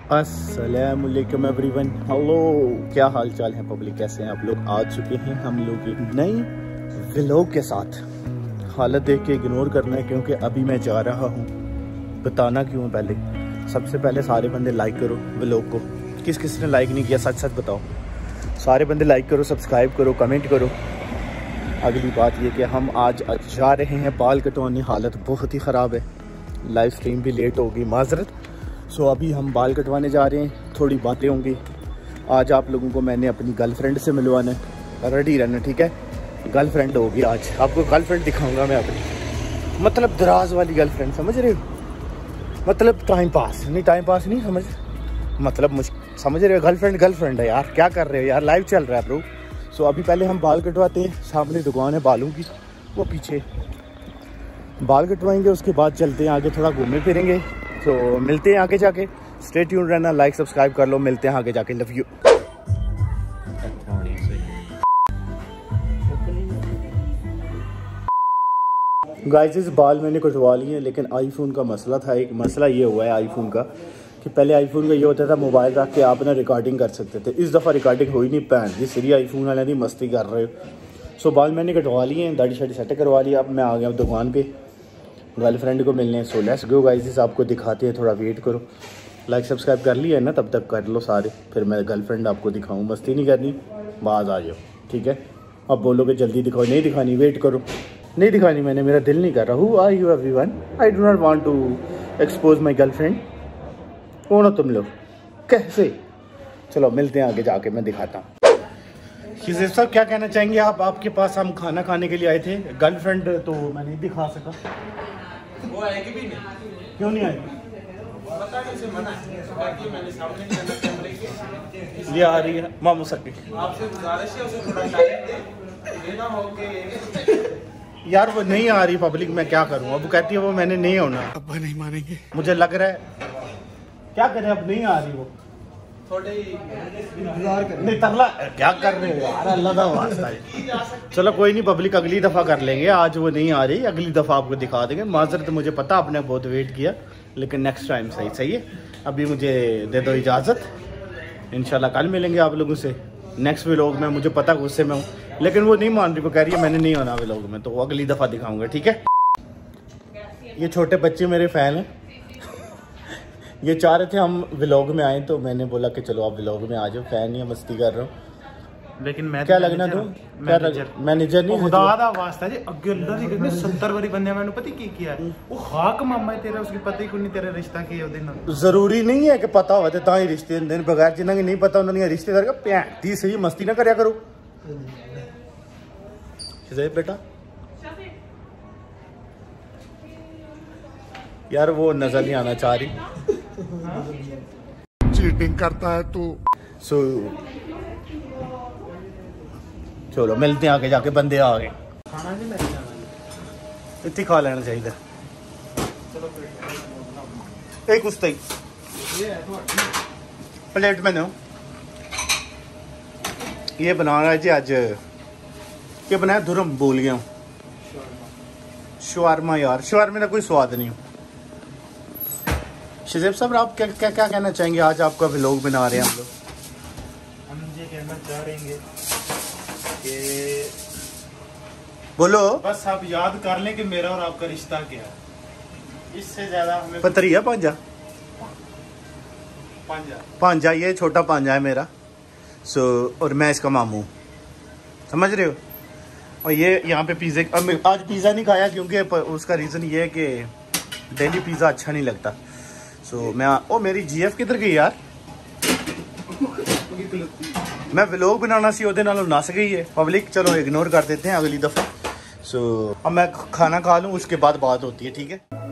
अस्सलामुअलैकुम everyone, hello, क्या हाल चाल है पब्लिक, कैसे हैं आप लोग। आ चुके हैं हम लोग एक नई व्लॉग के साथ। हालत देख के इग्नोर करना है क्योंकि अभी मैं जा रहा हूँ। बताना क्यों, पहले सबसे पहले सारे बंदे लाइक करो व्लॉग को। किस किस ने लाइक नहीं किया सच सच बताओ। सारे बंदे लाइक करो, सब्सक्राइब करो, कमेंट करो। अगली बात ये कि हम आज जा रहे हैं बाल कटवाने। हालत बहुत ही ख़राब है, लाइव स्ट्रीम भी लेट होगी, माजरत। सो अभी हम बाल कटवाने जा रहे हैं, थोड़ी बातें होंगी। आज आप लोगों को मैंने अपनी गर्लफ्रेंड से मिलवाना है, रेडी रहना, ठीक है। गर्लफ्रेंड होगी आज, आपको गर्लफ्रेंड दिखाऊंगा मैं अपनी, मतलब दराज वाली गर्लफ्रेंड, समझ रहे हो। मतलब टाइम पास नहीं समझ, मतलब समझ रहे हो। गर्लफ्रेंड है यार, क्या कर रहे हो यार, लाइव चल रहा है ब्रो। सो अभी पहले हम बाल कटवाते हैं, सामने दुकान है बालों की, वो पीछे बाल कटवाएंगे, उसके बाद चलते हैं आगे, थोड़ा घूमे फिरेंगे। तो मिलते हैं आगे जाके, स्टे ट्यून रहना, लाइक सब्सक्राइब कर लो, मिलते हैं आगे जाके, लव यू। गाइस इस बाल मैंने कटवा लिए हैं, लेकिन आईफोन का मसला था। एक मसला ये हुआ है आईफोन का कि पहले आईफोन का ये होता था मोबाइल रख के आप ना रिकॉर्डिंग कर सकते थे। इस दफ़ा रिकॉर्डिंग हो ही नहीं, पैन जी सीरी आईफोन वाले नहीं मस्ती कर रहे हो। सो बाल मैंने कटवा लिए हैं, दाढ़ी शाड़ी सेट करवा लिया। अब मैं आ गया दुकान पे गर्लफ्रेंड को मिलने। सो लेट्स गो गाइस, आपको दिखाते हैं, थोड़ा वेट करो। लाइक सब्सक्राइब कर लिया है ना, तब तक कर लो सारे, फिर मैं गर्लफ्रेंड आपको दिखाऊँ। मस्ती नहीं करनी, बाज आ जाओ, ठीक है। अब बोलोगे जल्दी दिखाओ, नहीं दिखानी, वेट करो। नहीं दिखानी मैंने, मेरा दिल नहीं कर रहा। Who are you everyone, I do not want to expose my girlfriend. कौन हो तुम लोग, कैसे। चलो मिलते हैं आगे जाके, मैं दिखाता हूँ। शिजेब साहब क्या कहना चाहेंगे आप। आपके पास हम खाना खाने के लिए आए थे, गर्लफ्रेंड तो मैं नहीं दिखा सका। वो आएगी भी नहीं। क्यों नहीं आएगी, पता नहीं, उसे मना है, मैंने सामने नहीं जाना कैमरे के। ये आ रही है मामू सके। आपसे गुजारिश है उसे थोड़ा टाइम दे, ये ना हो के यार वो नहीं आ रही पब्लिक, मैं क्या करूँ। अब कहती है वो मैंने नहीं होना, अब नहीं मानेंगे, मुझे लग रहा है। क्या करें, अब नहीं आ रही वो, थोड़े इंतजार करें। नहीं तरला क्या कर रहे हो यार, अल्लाह का वास्ता है। चलो कोई नहीं पब्लिक, अगली दफ़ा कर लेंगे। आज वो नहीं आ रही, अगली दफ़ा आपको दिखा देंगे। माजरत तो मुझे पता, आपने बहुत वेट किया, लेकिन नेक्स्ट टाइम सही है। अभी मुझे दे दो इजाज़त, इंशाल्लाह कल मिलेंगे आप लोगों से नेक्स्ट व्लॉग में। मुझे पता गुस्से में हूँ, लेकिन वो नहीं मान रही, वो कह रही है मैंने नहीं होना व्लॉग में, तो अगली दफ़ा दिखाऊंगा, ठीक है। ये छोटे बच्चे मेरे फ़ैन हैं, ये चाह रहे थे हम व्लॉग में आए, तो मैंने बोला कि चलो आप व्लॉग में आ जाओ, फ़ैन ही मस्ती कर रहा हूँ। लेकिन मैं क्या लगना तुम, मैनेजर नहीं खुदा दा वास्ता जी, अगे अल्लाह दी कहते 70 वारी बंदे मैंने पता की किया है, वो हाक मामा है तेरा, उसकी पता ही कोई नहीं तेरा रिश्ता की ओदे नाल। जरूरी नहीं है कि पता हो तो ही रिश्ते देने, बगैर जिन्हें नहीं पता उन्होंने रिश्तेदार का प्यार सही मस्ती ना करया करो। बेटा यार वो नजर नहीं आना चाह रही, चीटिंग करता है तू। सो चलो मिलते हैं आगे जाके, बंदे आ गए। खाना नहीं लेके जाना, इतनी खा लेना चाहिए। चलो एक कुछ ही ये है तो प्लेट में दो। ये बना रहा है जी आज, ये बनाया धुरम, भूल गया हूँ, शवारमा। यार शवारमे का कोई स्वाद नहीं। शिजेब साहब आप क्या कहना चाहेंगे, आज आपका व्लॉग बना रहे हैं हम लोग। हम ये कहना चाह रहे हैं कि बोलो, बस आप याद कर लें कि मेरा और आपका रिश्ता क्या है, इससे ज्यादा हमें पतरिया पांजा पांजा ये छोटा पांजा है मेरा। सो और मैं इसका मामू, समझ रहे हो। और ये यहाँ पे पिज़्ज़े, आज पिज़्ज़ा नहीं खाया क्योंकि उसका रीज़न ये है कि डेली पिज़्ज़ा अच्छा नहीं लगता। सो मैं मेरी जीएफ किधर गई यार, मैं व्लॉग बनाना सी ओदे नालों नस गई है पब्लिक। चलो इग्नोर कर देते हैं अगली दफ़ा। सो अब मैं खाना खा लूँ, उसके बाद बात होती है, ठीक है।